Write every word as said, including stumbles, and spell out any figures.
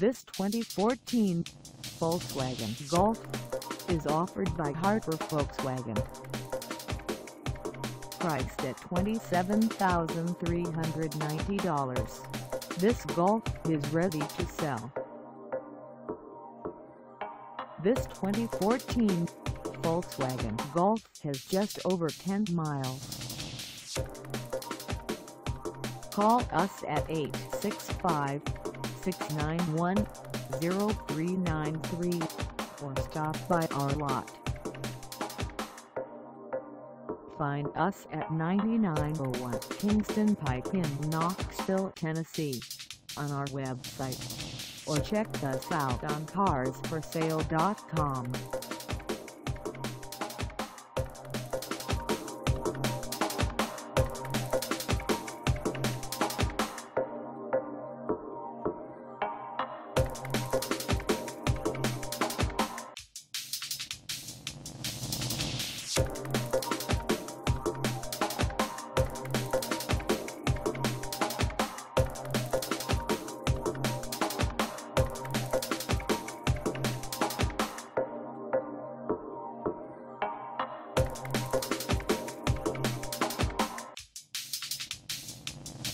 This twenty fourteen Volkswagen Golf is offered by HARPER Volkswagen. Priced at twenty-seven thousand three hundred ninety dollars, this Golf is ready to sell. This twenty fourteen Volkswagen Golf has just over ten miles. Call us at eight six five, six nine one, zero three nine three or stop by our lot. Find us at ninety-nine oh one Kingston Pike in Knoxville, Tennessee on our website, or check us out on cars for sale dot com.